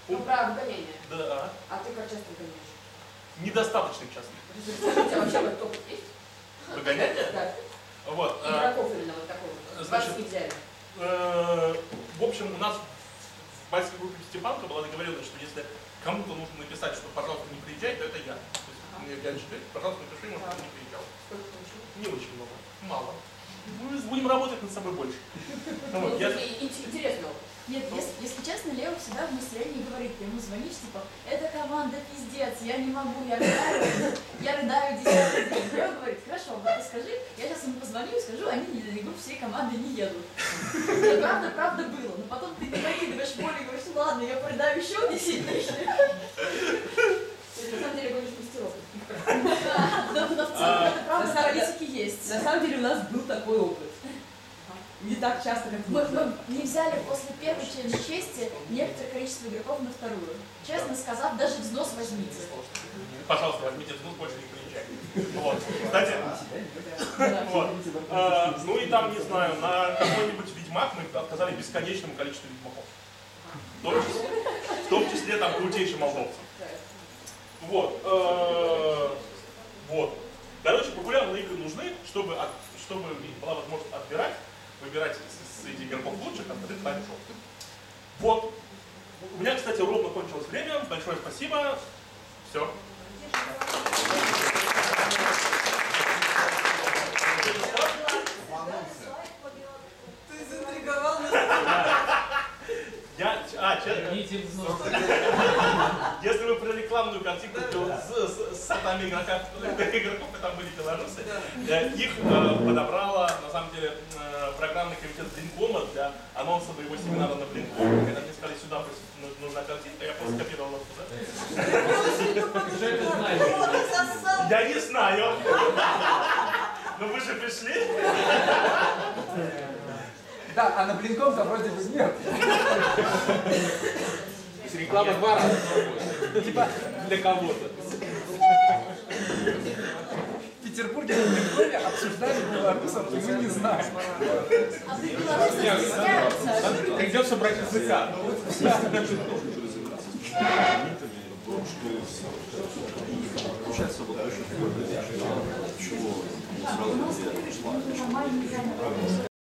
Ну, про гонение. Да. А ты как часто гоняешь? Недостаточно часто. У тебя вообще вот опыт есть? Выгонять? Да. Вот. а, Игроков именно вот такого. Значит, Вас не взяли. э, В общем, у нас в майской группе Степанка была договоренность, что если кому-то нужно написать, что, пожалуйста, не приезжай, то это я. То есть, мне я четыре, пожалуйста, напиши ему, чтобы он не приезжал. Сколько получил? Не очень много. Мало. Мы будем работать над собой больше. Ну, Вот, я- и- и- интересно. Нет, если, если честно, Лео всегда в настроении говорит, ты ему звонишь, типа, это команда пиздец, я не могу, я рыдаю, я рыдаю десятый день. Лео говорит, хорошо, вот ты скажи, я сейчас ему позвоню и скажу, они не идут, всей команды не едут. Это правда, правда было, но потом ты не накидываешь боль и говоришь, ну ладно, я придаю еще десять тысяч. То есть, на самом деле, гонишь мастеров. Но но в целом это правда в политике есть. На самом деле у нас был такой опыт. Не так часто, как Мы, нужно. мы не взяли после первой челлендж чести некоторое количество игроков на вторую. Честно сказав, даже взнос возьмите. Пожалуйста, возьмите взнос, больше не приезжайте. Вот. Кстати, Да. вот. А, ну и там, не знаю, на какой-нибудь Ведьмак мы отказали бесконечному количеству ведьмаков. В том числе, в том числе там крутейшим молдовцам. Вот. э, Вот. Короче, популярные игры нужны, чтобы, от- чтобы была возможность отбирать, выбирать с- среди игроков лучших, а остальных ставить шоу. Вот. У меня, кстати, ровно кончилось время. Большое спасибо. Все. Ты заинтриговал нас. Я, а, че- если вы про рекламную картинку то с, с, с сортами игроков, игроков, там были белорусы, э, их э, подобрала, на самом деле, э, программный комитет Блинкома для анонса моего семинара на Блинкоме. Когда мне сказали, сюда просто нужна картинка, я просто копировал оттуда. Я не знаю. Но вы же пришли. Да, а на Блинком-то вроде бы нет. Реклама два раза. Типа для кого-то. В Петербурге на Блинкоме обсуждали белорусов, и мы не знаем. А ты белорусы стесняются. Придется брать языка. У нас нормальный